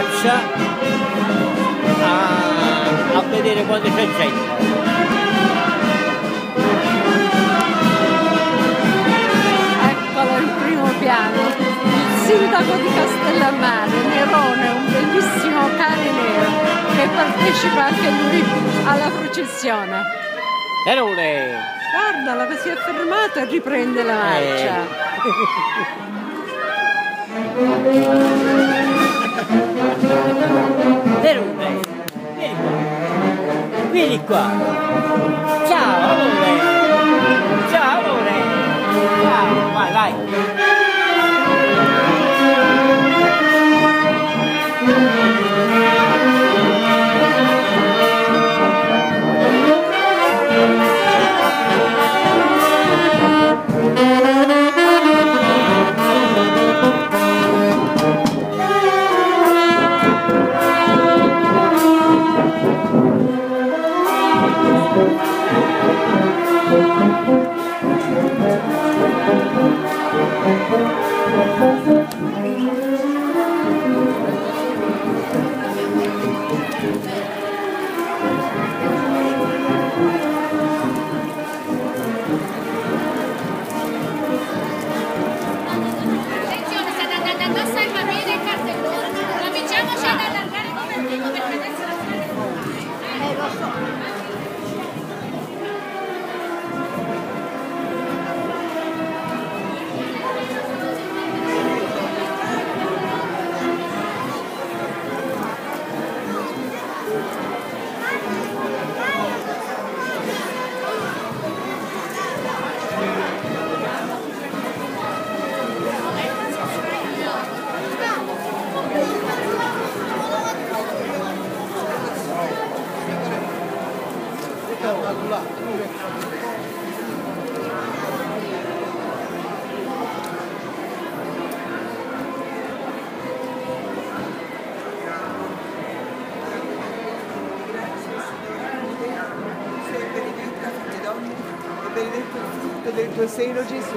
marcia a vedere quando c'è gente. Eccolo il primo piano, il sindaco di Castellammare, Nerone, un bellissimo cane nero che partecipa anche lui alla processione. Nerone! Guardala che si è fermato e riprende la marcia. Nerone! Vieni qua! Ciao amore! Ciao amore! Ciao! Vai, vai! Benedetto il frutto del tuo seno, Gesù.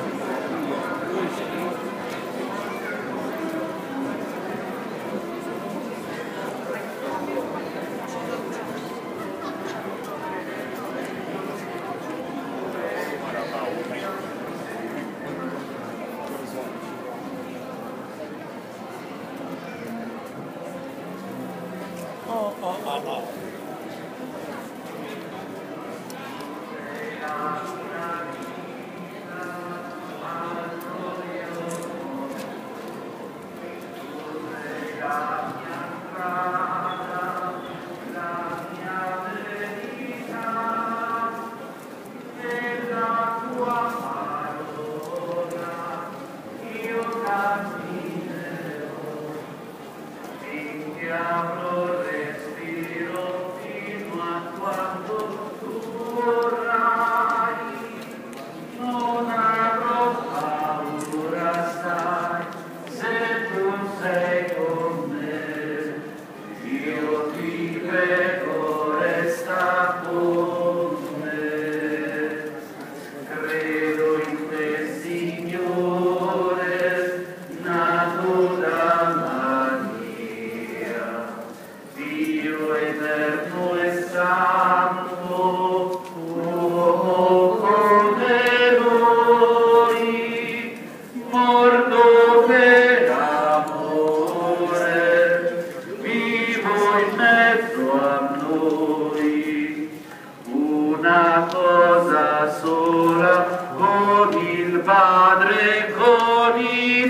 Una cosa sola con il Padre, con i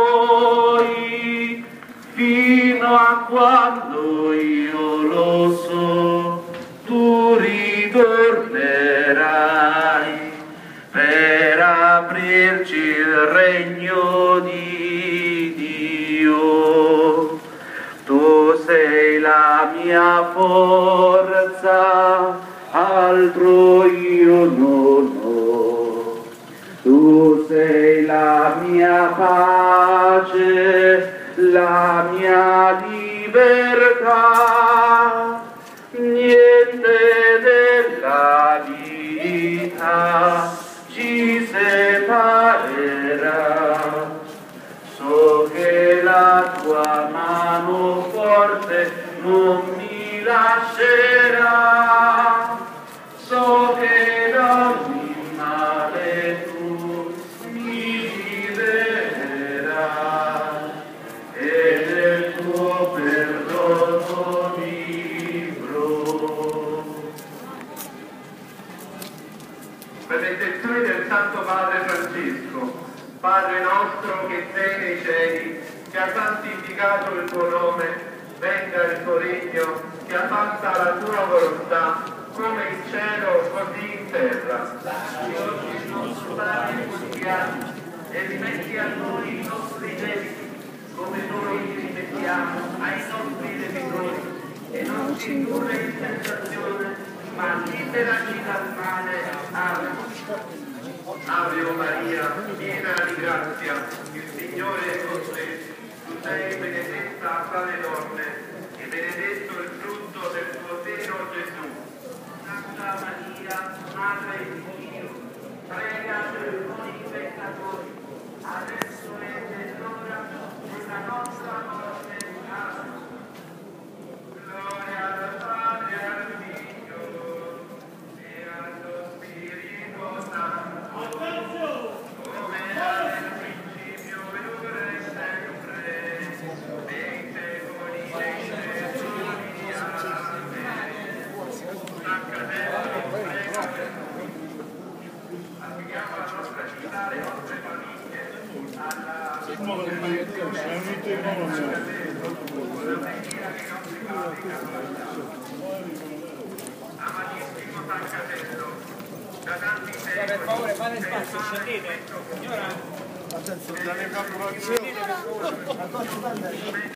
tuoi, fino a quando io lo so, tu ritornerai per aprirci il regno di Dio. Tu sei la mia forza, altro io non ho. Tu sei la mia pace, la mia libertà, niente della vita ci separerà. So che la tua mano nascerà, so che da ogni male tu mi libererai e del tuo perdono vivrò. Per le intenzioni del Santo Padre Francesco, Padre nostro che sei nei cieli, sia santificato il tuo nome, venga il tuo regno, sia fatta la tua volontà, come in cielo così in terra. Dacci oggi il nostro pane quotidiano e rimetti a noi i nostri debiti, come noi rimettiamo ai nostri debitori, e non ci indurre in tentazione, ma liberaci dal male. Amen. Ave Maria, piena di grazia, il Signore è con te. Tu sei benedetta fra le donne e benedetto il frutto del tuo seno, Gesù. Santa Maria, Madre di Dio, prega per noi peccatori, adesso e nell'ora della nostra morte. Amen. Gloria al Padre e al Figlio e allo Spirito Santo, come era nel principio e ora e sempre, nei secoli dei secoli. Amen. Accademico, prega per noi. Affidiamo la nostra città, le nostre famiglie, alla amatissimo San Catello, da tanti secoli, per favore fate spazio, scendete, signora. Attenzione, dalle calcolazioni.